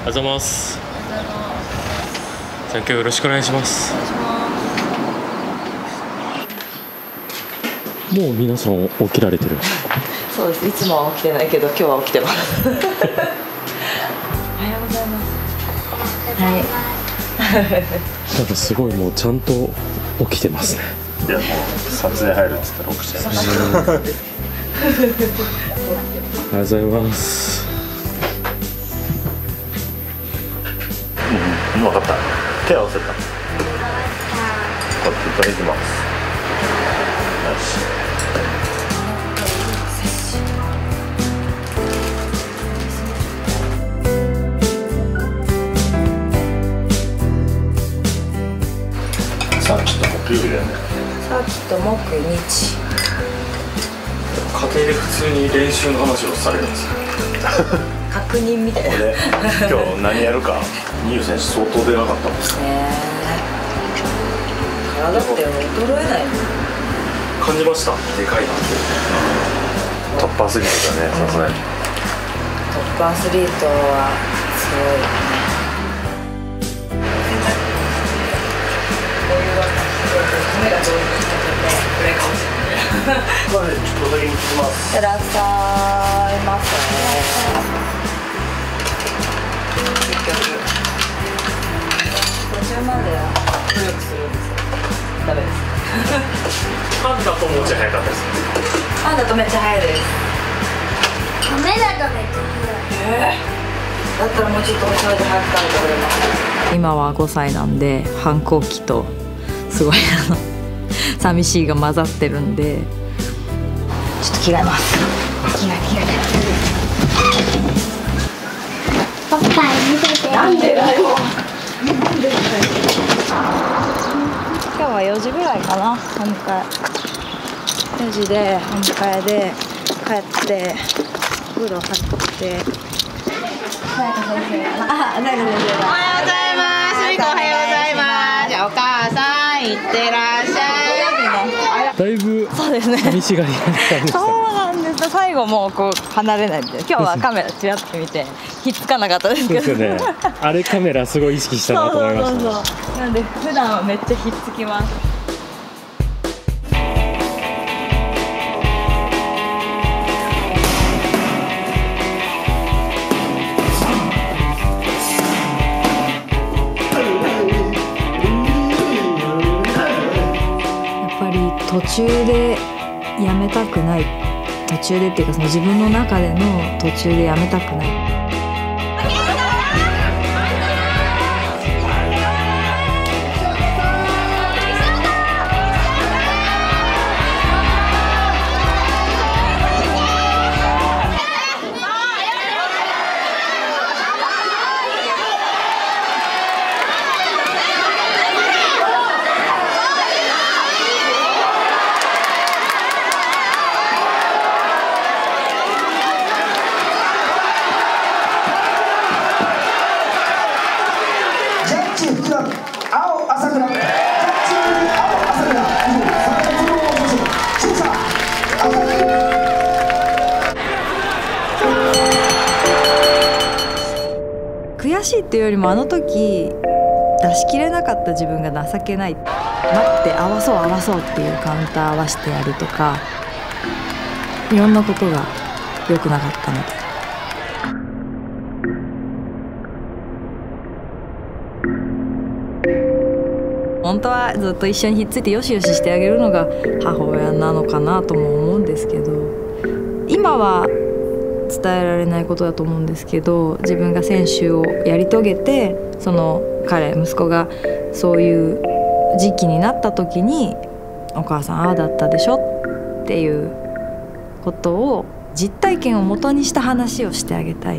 おはようございます。じゃあ今日よろしくお願いします。もう皆さん起きられてる。 そうです。いつもは起きてないけど今日は起きてます。おはようございます。はい。 なんかすごいもうちゃんと起きてますね。 いやもう撮影入るっつったら起きちゃいました。 おはようございます。 分かった。手合わせた。こっちいきます。よし。さっきと木曜日だよね。 さっきと木日。 家庭で普通に練習の話をされるんですよ。 確認みたいな。 で今日何やるか。ニュー選手相当出なかったんですか。 体って衰えないの。 感じました。でかいなって。 トップアスリートだね、さすがに。 トップアスリートはすごいよね。カメラ上手に来たぐらいかもしれない。 これちょっとだけ見てきます。 いらっしゃいませ。結局途中まで努力するんですよ。ダメです。 パンダともうちょい早かったです。 パンダとめっちゃ早いです。 カメラとめっちゃ早い。 だったらもうちょっと遅いで早く食べてくれます。今は5歳なんで反抗期とすごい寂しいが混ざってるんでちょっと着替えます。着替えおっぱい見せて。 なんでだよ。今日は4時ぐらいかな。反対4時で反対で帰ってお風呂入っておはようございます。みこおはようございます。じゃあお母さんいってらっしゃい。 だいぶそうですね。 寂しがり屋だったんです。 そうなんです。最後もうこう離れないみたいな。今日はカメラちらっと見てひっつかなかったですけど。 そうですよね。あれカメラすごい意識したなと思いました。 そうなんで普段はめっちゃひっつきます。途中でやめたくない、途中でっていうかその自分の中での途中でやめたくない。悔しいっていうよりもあの時出し切れなかった自分が情けない。待って合わそう合わそうっていうカウンター合わせてやるとかいろんなことが良くなかったので。本当はずっと一緒にひっついてよしよししてあげるのが母親なのかなとも思うんですけど、今は伝えられないことだと思うんですけど、自分が選手をやり遂げてその息子がそういう時期になった時にお母さんああだったでしょっていうことを実体験をもとにした話をしてあげたい。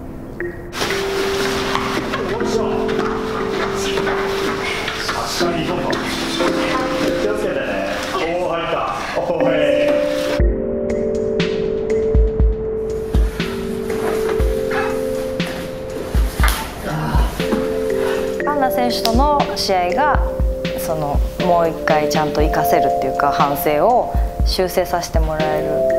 パンダ選手との試合がもう一回ちゃんと活かせるっていうか反省を修正させてもらえる。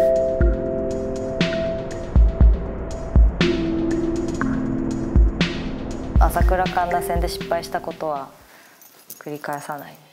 朝倉環奈戦で失敗したことは繰り返さない。